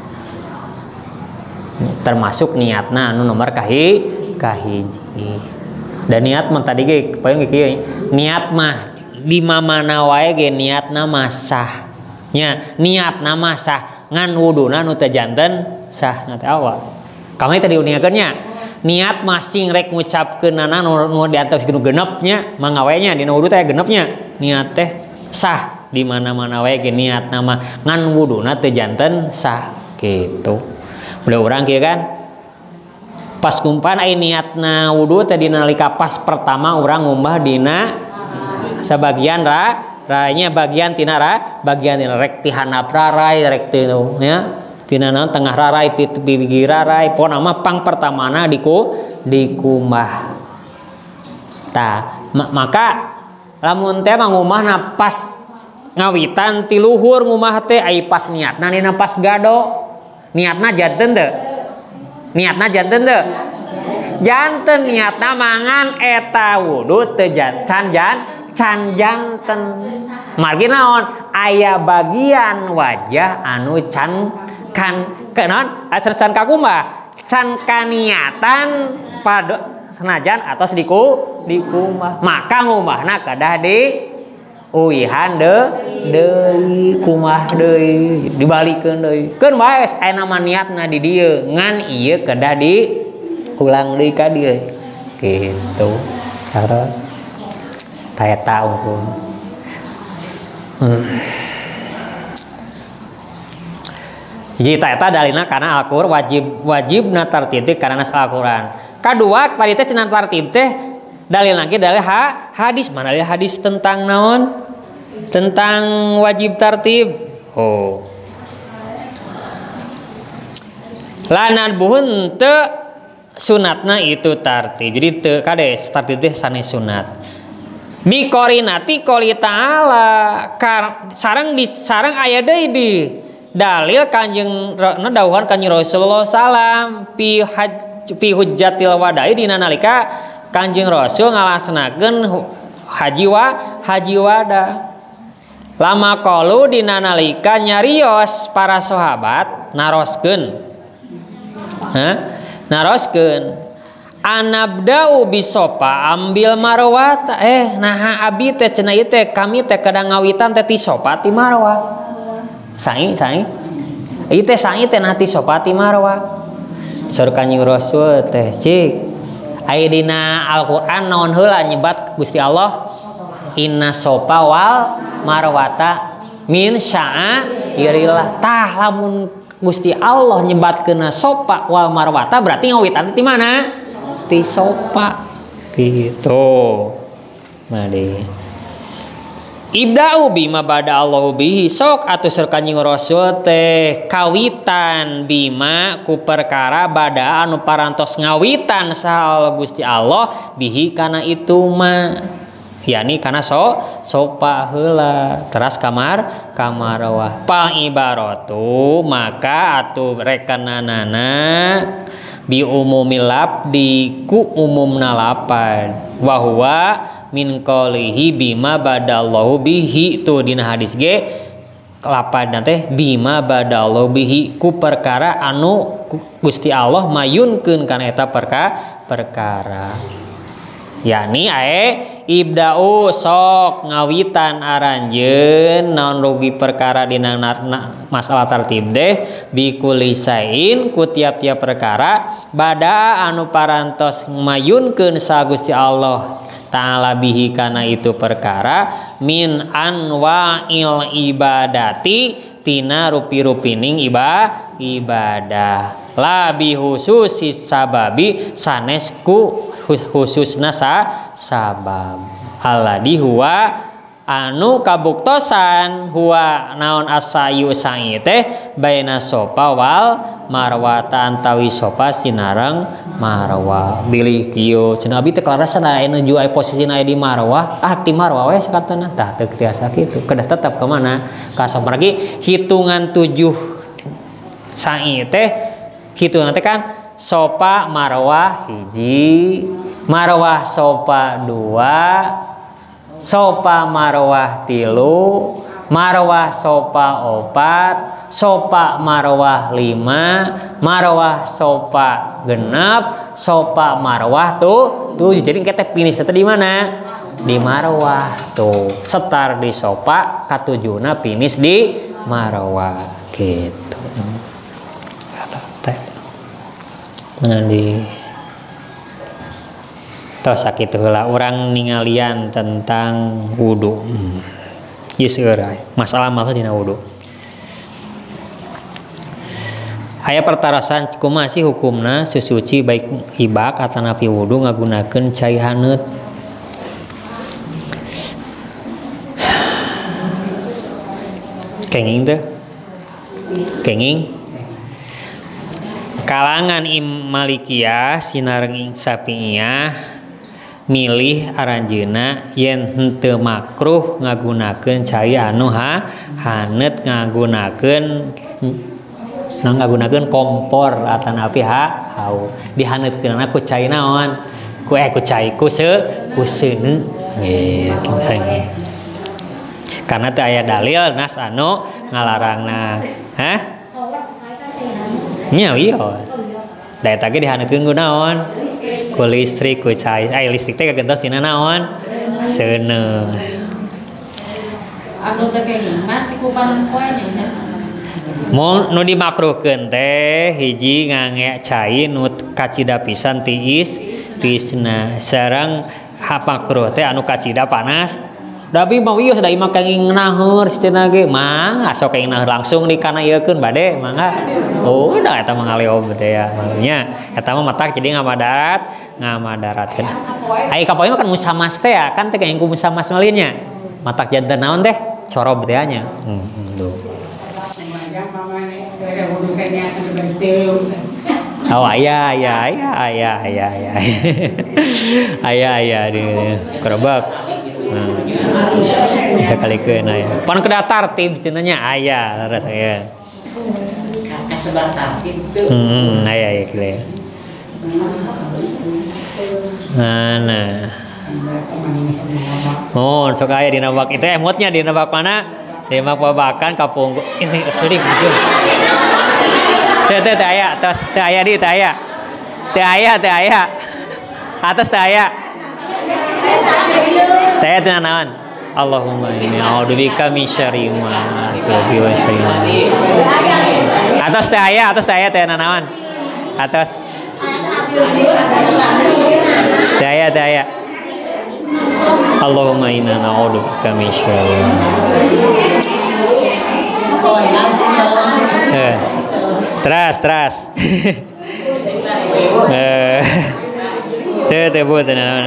termasuk niatna anu nomor kahi kahiji. Dan niat mah tadi ge poin ge niat mah di mana wae ge niatna mah sah nya niatna mah sah ngan wuduna nu teh janten sah na teh awal Kami tadi uniakeunnya niat masing rek ngucapkeunana nu nu diantos nu genepnya mangawenya dina wudu teh genepnya niat teh sah di mana-mana wae ge niat nama ngan wuduna teu janten sah kitu. Beulah urang kieu kan pas kumpan aya niatna wudu teh dina nalika pas pertama urang ngumbah dina sabagian ra ranya bagian tina ra bagian tina rek ti handap rarai rek tinu nya tina naon tengah rarai pipi rarai pokona mah pang pertamana diku dikumbah tah maka lamun teh mangumahna pas ngawitan ti luhur ngumah teh ai pas niatna dina pas gado niatna janten teu niatna janten teu janten niatna mangan eta wudu teu can jan can janten margi naon aya bagian wajah anu can kan kenon asal can kakumbah can kaniatan pada senajan atau diku dikumbah maka ngumahna kedah di uihan de deui kumah deui dibalikeun deui keun bae aya nama niatna di dieu ngan ieu kedah di ulang deui ka dieu kitu cara taya tahu pun hmm. Jadi eta dalilna karena Al-Qur'an wajib wajibna tartib karena nas Al-Qur'an. Kadua tadi teh cenah tartib teh dalil lagi dalil ha, hadis mana dalil hadis tentang naon? Tentang wajib tartib. Oh. Lanan buhun teu sunatna itu tartib. Jadi teu kades tartib teh sanes sunat. Bi qorinati qouli ta'ala sareng di sareng aya deui di dalil kanjeng dawuhan kanjeng Rasulullah salam pi haj pi hujjatil wada'i dina nalika kanjeng Rasul ngalaksanakeun haji wa haji wada lama qalu dina nalika nyarios para sahabat naroskeun ha naroskeun anabda'u bisopa ambil marwah eh naha abi teh cenah ieu teh kami teh kadang ngawitan teh ti sopa ti marwah Sa'i, sa'i. Ieu teh sa'i teh nati sopati marwah. Saur Kanjeng Rasul teh cik. Aya dina Al-Qur'an naon heula nyebat Gusti Allah inna sopa wal marwata min sya'airillah. Tah lamun Gusti Allah nyebatkeun sopa wal marwata berarti ngawitan ti mana? Ti sopa. Gitu. Made. Ibda'u bima bada Allahu bihi sok atuh saur Kanjeng Rasul teh kawitan bima ku perkara bada anu parantos ngawitan saha Gusti Allah bihi kana itu mah yakni kana so sopa heula teras kamar kamarwah pang ibaratu maka atuh rekananana bi umumil labdi ku umumna lapad wa huwa min qalihi bima badallahu bihi tuh dina hadis ge lapadna teh bima badallahu bihi ku perkara anu Gusti Allah mayunkeun kana eta perka perkara yakni ae ibda'u sok ngawitan aranjeun naon rugi perkara dina masalah tartib deh bikulli sain ku tiap-tiap perkara bada anu parantos mayunkeun sa Gusti Allah ta'ala bihi kana itu perkara min anwa'il ibadati tina rupi-rupining iba ibadah la bi khususis sababi sanes ku khususna sa sabab alladhi huwa anu kabuktosan huwa naon asayu sa'i teh baina sopa wal marwata antawi sopa sinareng marwah bilih kieu cenah abi teh kelarasan aya nuju aya posisina aya di marwah ah ti marwah we sakatana tah teu tiasa kitu kedah tetep ka mana ka samargi hitungan tujuh sa'i teh hitungan teh kan sopa marwah hiji marwah sopa dua sopa marwah tilu marwah sopa opat sopa marwah lima marwah sopa genep sopa marwah tuh tujuh jadi kita finish di mana di marwah tuh setar di sopa katujuna finish di marwah gitu Nanti tos sakitu heula urang ningalian tentang wudu. Ieu seueur masalah masalah dina wudu. Aya pertarasan kumaha sih hukumna susuci baik hibak atanapi wudu ngagunakeun cai haneut. Kenging teh? Kenging? Kalangan Imam Malikiyah sinareng Syafi'iyah milih aranjeuna yen henteu makruh ngagunakeun cai anu ha haneut ngagunakeun nang ngagunakeun kompor atanapi ha hau dihaneutkeunna ku cai naon ku eh ku cai ku se ku seuneu gitu karena teu aya dalil nas anu ngalarangna hah nya iya da eta ge dihaneutkeun ku naon ku listrik ku cai aya listrik teh kagentos tina naon seuneu anu teh kenging mah ti kuparan poe nya mau nu dimakruhkeun teh hiji ngange cai nu kacida pisan tiis tiisna sareng hapakruh teh anu kacida panas tapi mau ieu da imah kenging naheur siceuna ge mangga sok kenging naheur langsung dikanayeukeun bade mangga oh da eta mah ngaleom teh ya maksudnya eta mah matak jadi ngamadarat ngamadaratkeun ai kapoe mah kan musamas teh ya kan teh kenging ku musamas malinnya matak janten naon teh corob teh nya hmm tuh oh ayah ayah ayah ayah ayah ayah ayah ayah di kerobak bisa kali ke ayah pan kedah tartib cenanya ayah laras saya kasebat tartib tuh hmm ayah ayah kile mana oh sok ayah di nabak itu emotnya di nabak mana di nabak babakan kapung ini sering gitu teh teh teh aya atas teh aya di teh aya teh aya teh aya atas teh aya teh teh naon Allahumma inni a'udzubika min syarri ma tubi wa syarri atas teh aya atas teh aya teh naon atas teh aya teh aya Allahumma inna na'udzubika min syarri eh Teras, teras. Eh, teh teh buat tenan.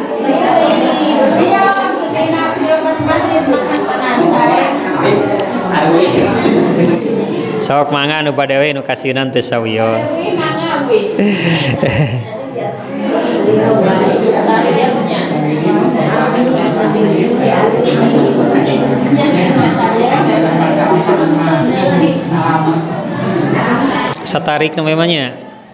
Sok mangga nu bade we nu kasinan teh sawios. Satarik namanya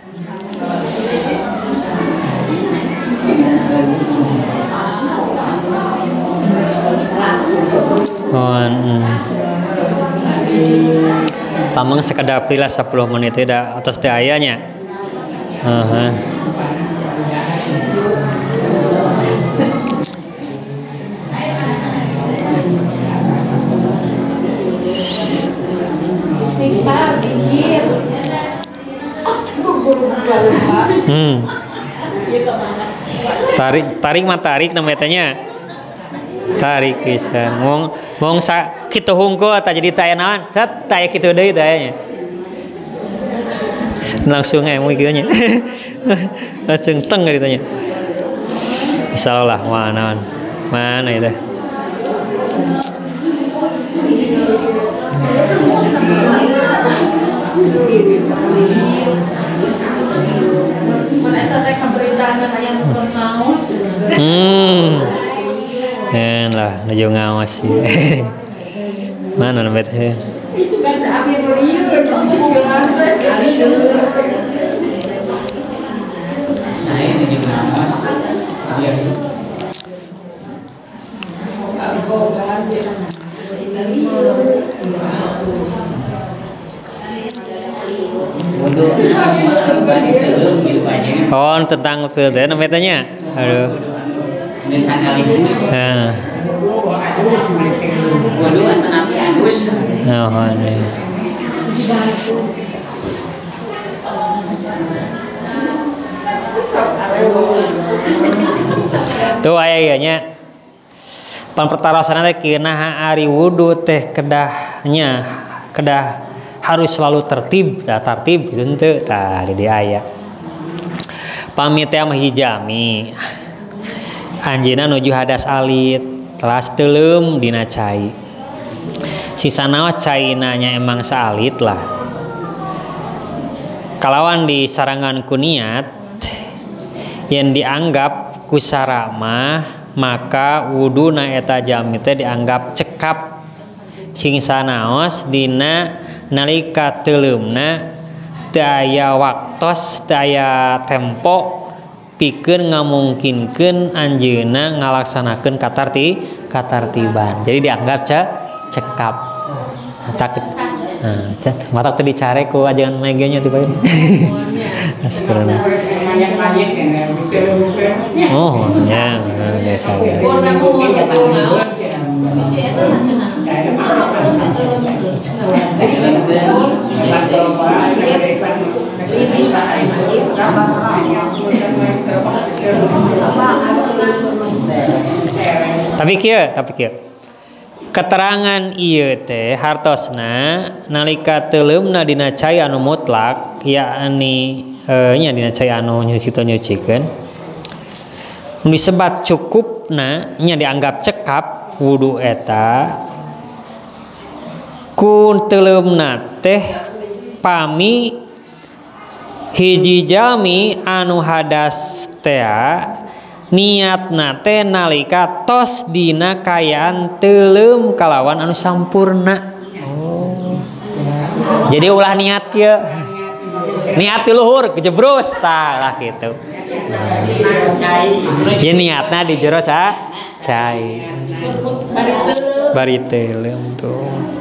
oh, mm. Tamang sekedap pilah sepuluh menit tidak atas teh ayahnya uh-huh. Hmm. Tarik tarik mah tarik namanya tarik pisan. Mong mong sa kitu hungkul eta jadi taya naon? Cat taya kitu deui tayanya. Langsung emu kieu nya. Langsung teng ditanya. Insyaallah mah naon? Mana eta? Hmm, kan lah, nuju ngawas sih. Mana namanya teh? Saya nuju ngawas. Oh tentang filter namanya, aduh. Ini sekaligus. Nah. Waduh antara bagus. Oh ini. Tuh aya nya pan pertarosana teh kinaha ari wudu teh kedahnya kedah harus selalu tertib, tah tertib kitu teu tah di aya. Pami teh mah hijami. Anjeunna nuju hadas alit, telas teuleum dina cai. Sisana caina nya emang saalit lah. Kalawan disarangan ku niat yang dianggap kusara mah maka wuduna eta jami teh dianggap cekap sing sanaos dina nalika teuleumna teu aya waktos teu aya tempo pikeun ngamungkinkeun anjeunna ngalaksanakeun katarti katartiban. Jadi dianggap ce, cekap. Tak nah, mata teu dicare ku ajangan meganya ti bae. Astagfirullah. Oh, ya, ya cari. Tapi kieu, tapi kieu. Keterangan ieu teh hartosna nalika teuleumna dina cai anu mutlak yakni e, nya dina cai anu nyuci nyucikeun disebat cukupna nya dianggap cekap wudu eta ku teuleumna teh pami hiji jalmi anu hadas teh niatna teh nalika tos dina kayaan teuleum kalawan anu sampurna. Oh. Jadi ulah niat kieu. Niat di luhur kejebrus tah lah kitu. Jadi niatna di jero ca cai. Bari teuleum tuh.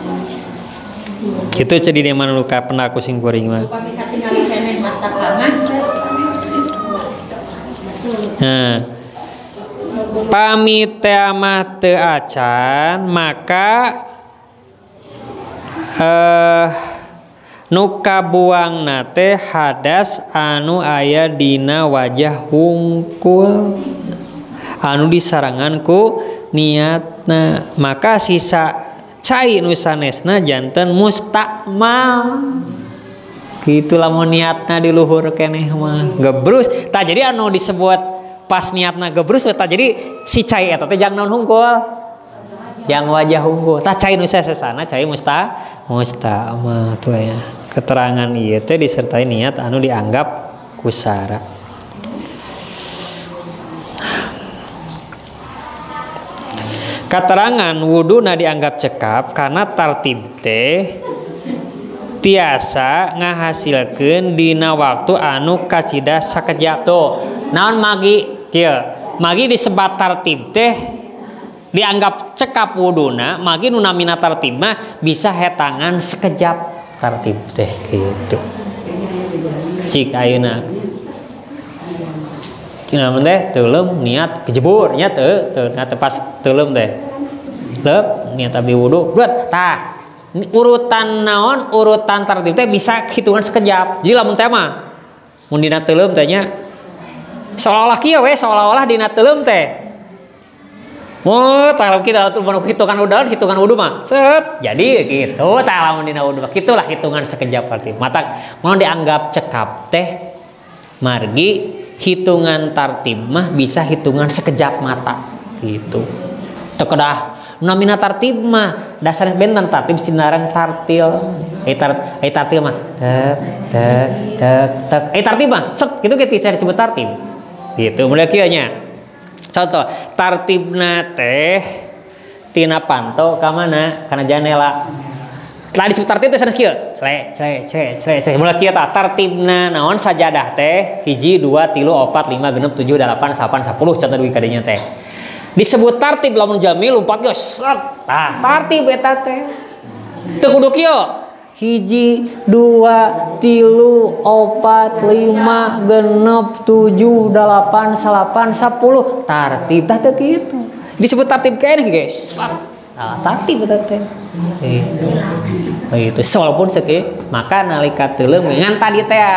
Kitu jadi di mana luka penaku sing kuring mah. Nah, pami teh mah teu acan maka eh nu kabuangna teh hadas anu aya dina wajah hungkul anu disarangan ku niatna maka sisa cai nu sanesna janten mustakmal kitu lamun niatna di luhur keneh mah gebrus tah jadi anu disebut pas niatna gebrus tah jadi si cai eta teh jang naon hungkul jang wajah hungkul tah cai nu sesana cai musta mustakmal tuh ya keterangan ieu teh disertai niat anu dianggap kusara. Keterangan wuduna dianggap cekap karena tartib teh tiasa ngahasilkeun dina waktu anu kacida sakejap tuh. Naon magi kieu? Magi disebat tartib teh dianggap cekap wuduna, magi nu namina tartib mah bisa hetangan sekejap tartib teh gitu. Cik ayeuna kina teh teuleum niat kejebur nya teu teu niat pas teuleum teh leup niat abi wudu buat tah urutan naon urutan tartib teh bisa hitungan sekejap jadi lamun teh mah mun dina teuleum teh nya seolah-olah kieu we seolah-olah dina teuleum teh mun tah kita hitungan udah hitungan wudu mah set jadi gitu tah lamun dina wudu kitulah hitungan sekejap tartib mata mau dianggap cekap teh margi hitungan tartib mah bisa hitungan sekejap mata gitu. Teu kedah namina tartib mah dasarnya benten tartib sinarang tartil. Eh tar eh tartil mah tek tek tek tek. Eh tartib mah set kitu kitu cara disebut tartib. Gitu mulai kieu nya. Contoh tartibna teh tina panto ka mana? Kana janela. Tah disebut tartib teh sanes kieu. Cre cre cre cre cre. Mulai kieu tah tartibna naon sajadah teh hiji dua tilu opat lima genep tujuh dalapan salapan sapuluh contoh dugi kadenya teh. Disebut tartib lamun jami lompat geus. Tah tartib eta teh. Teu kudu kieu. Hiji dua tilu opat lima genep tujuh dalapan salapan sapuluh tartib tah teu kitu. Disebut tartib keneh guys. Nah, tartib eta teh. Itu. Itu walaupun seke maka nalika teuleum ngan tadi teh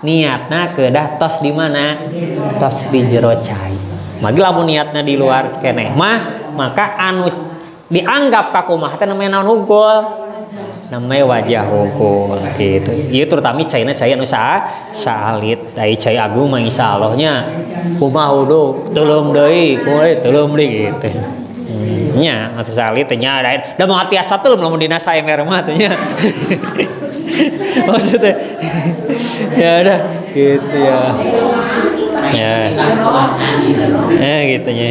niatna kedah tos di mana? Tos di jero cai. Magi lamun niatna di luar keneh mah maka anu dianggap kakumaha teh namanya naon unggul? Namanya wajah unggul gitu. Ieu terutama caina cai anu sa salit. Ai cai agung mah insyaallah-nya kumaha wudu teuleum deui, kumaha teuleum deui gitu. Nya atuh salit teh nya da da moal tiasa teuleum lamun dina saemer mah teh nya. Maksudnya ya udah gitu ya. Ya. Eh gitu nya.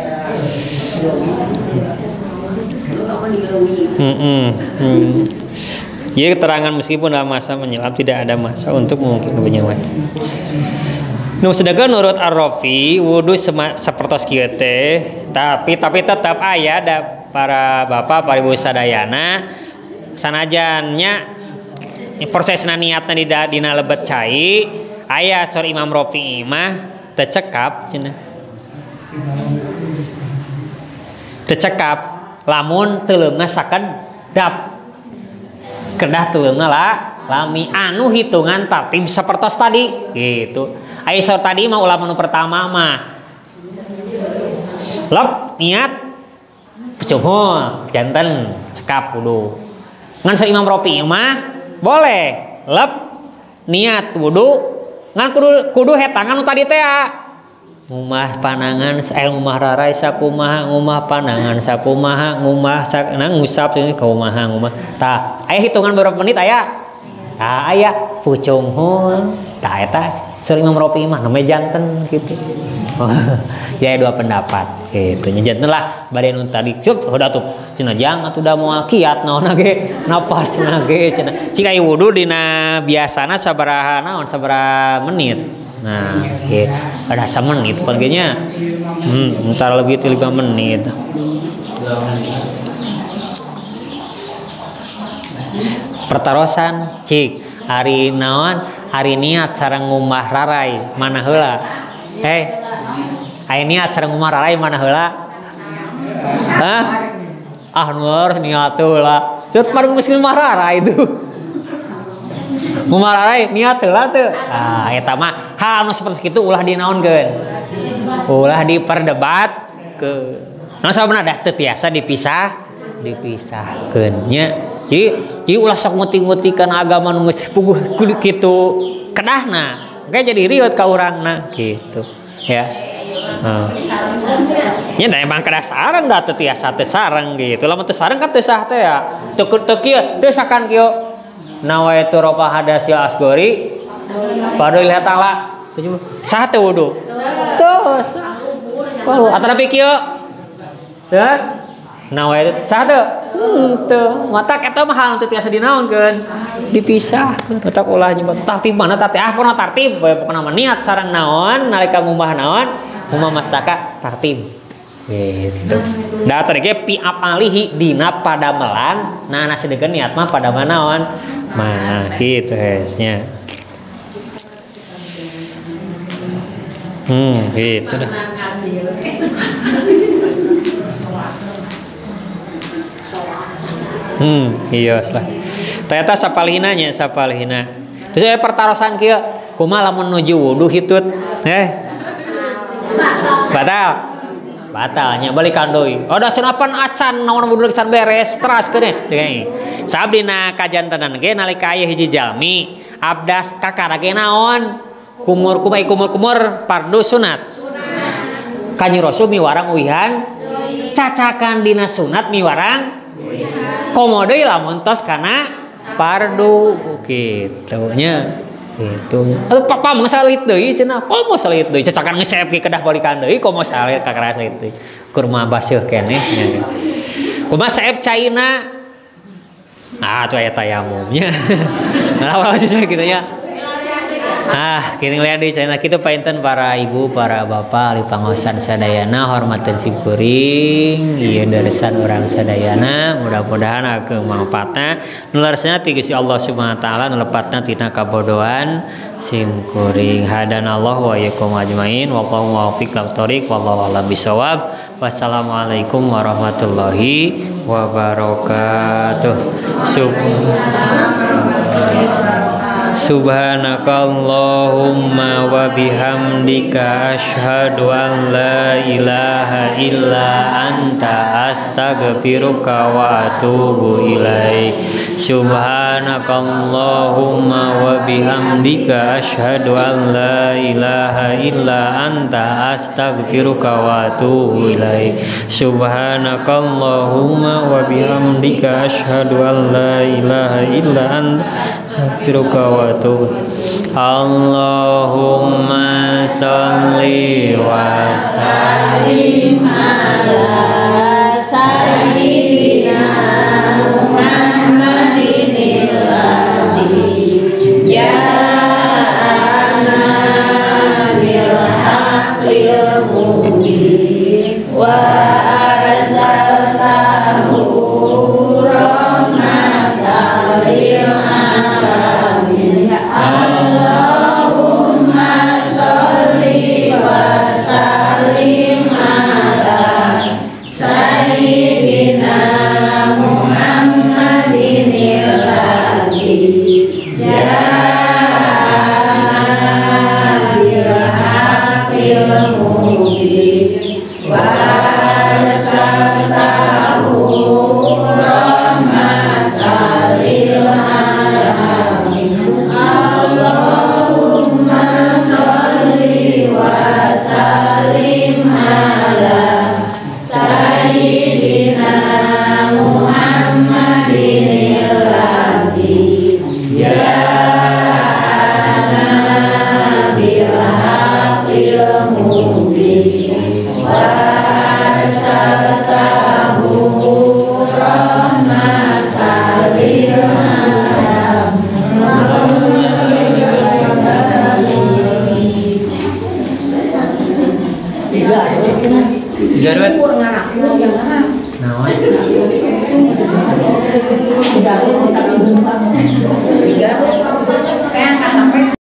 Hmm, hmm, hmm. Ya keterangan meskipun dalam masa menyelam tidak ada masa untuk mungkin kebenyawan. Nu sedangkan menurut Ar-Rafi wudu sapertos kieu teh tapi tapi tetap aya da para bapak para ibu sadayana sanajannya prosesna niatna di dina lebet cai aya sor Imam Rafi'i mah teu cekap cenah. Teu cekap lamun teuleumna sakedap kedah teuleumna la lami anu hitungan tartib sapertos tadi gitu. Aya sor tadi mah ulama nu pertama mah lep niat cuhul janten cekap wudu. Ngan sa Imam Rafi'i mah boleh lep niat wudu ngan kudu kudu hetangan nu tadi teh ngumah panangan eh ngumah rarai sakumaha ngumah panangan sakumaha ngumah sak nang ngusap kumaha ngumah tah aya hitungan berapa menit aya tah aya pucung hul tah eta sering Imam Rafi'i mah namanya janten gitu. Ya dua pendapat gitu nya janten lah bade nu tadi cup udah tuh cenah jangan atuh da moal kiat naon ge napas ge cenah cing aya wudu dina biasana sabaraha naon sabaraha menit. Nah, oke, ada semenit pangginya, hmm, entar lebih itu lima menit. Pertarosan, cik, hari naon, hari niat sareng ngumah rarai mana heula? Hei, hari niat sareng ngumah rarai mana heula? Hah? Ah, nur niat heula. Cut pareng geus ngumah rarai itu. Ngumararai niat heula teu. Ah eta mah hal anu saperti kitu ulah dinaonkeun. Ulah diperdebat ke. Nah sabana dah teu tiasa dipisah, dipisahkeun nya. Jadi jadi ulah sok nguti-ngutikeun agama nu geus puguh kudu kitu kedahna. Engke jadi riot ka urangna gitu. Ya. Heeh. Nya da emang kedah sareng da teu tiasa teu sareng gitu. Lamun teu sareng kan teu sah teh ya. Teu teu kieu, teu sakan kieu. Nawaitu ropa hadasil asgori padahal lihat ala sah teu wudu teu sah oh atarapi kieu teu nawaitu sah teu teu mata eta mah hal teu tiasa dinaonkeun dipisahkeun otak ulah nyebat tartib mana teh ah pokona tartib pokona niat sareng naon nalika ngubah naon ngubah mastaka tartib gitu. Da tadi ge pi apalihi dina padamelan nah nasedekeun niat mah pada manaon mana gitu hesnya. Hmm gitu dah. Hmm iya lah. Ternyata sapalihinanya sapalihina. Terus aya pertarosan kieu kumaha lamun nuju wudu hitut eh batal batalnya balik kandoi oh da senapan acan naon wudu can beres teras keun teh sabdina kajantenan ge nalika aya hiji jalmi abdas kakara ge naon kumur kumai kumur kumur pardu sunat Kanjeng Rasul miwarang uihan cacakan dina sunat miwarang komo deui lamun tos kana pardu kitu nya gitu. Eh papa mung salit deui cenah. Komo salit deui cacakan ngesep ke kedah balikan deui komo salit ka karasa itu. Kurma baseuh keneh nya. Kumaha saep caina? Ah atuh aya tayamumnya. Nah awal sih kitu nya. Ah, kini lihat di channel kita painten para ibu, para bapak, ali pangosan sadayana, hormatan simkuring, iya darisan orang sadayana, mudah-mudahan aku manfaatna, nularsana tiga si Allah subhanahu wa taala, nulepatna tina kabodohan simkuring. Hadan Allah wa yakum ajmain, wallahu muwaffiq lit thoriq, wallahu a'lam bisawab. Wassalamualaikum warahmatullahi wabarakatuh. Subhanallah. Subhanakallahumma wa bihamdika asyhadu an la ilaha illa anta astaghfiruka wa atubu ilaik. Subhanakallahumma wa bihamdika asyhadu an la ilaha illa anta astaghfiruka wa atubu ilaik. Subhanakallahumma wa bihamdika asyhadu an la ilaha illa anta astaghfiruka wa atubu. Allahumma sholli wa sallim ala sayyidina Muhammadin alladzi ja'ana bil haqqil mubin wa arsaltahu rahmatan lil alamin. Allahumma sholli wa sallim ala sayyidina Muhammadin alladzi ja'ana bil haqqil mubin wa arsaltahu rahmatan lil alamin. Allahumma sholli wa sallim ala sayyidina Muhammadin alladzi ja'ana bil haqqil mubin wa arsaltahu rahmatan lil alamin. Garut